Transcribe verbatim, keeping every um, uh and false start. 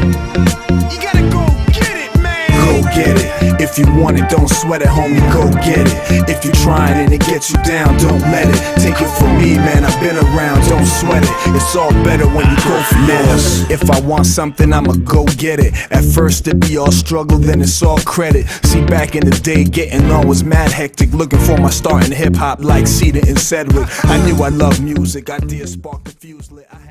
You gotta go get it, man. Go get it. If you want it, don't sweat it, homie, go get it. If you trying and it gets you down, don't let it. Take it from me, man, I've been around, don't sweat it. It's all better when you go for yours. If I want something, I'ma go get it. At first it be all struggle, then it's all credit. See, back in the day, getting on was mad hectic. Looking for my start in hip-hop like Cedar and Cedric. I knew I loved music, ideas sparked the fuse lit. I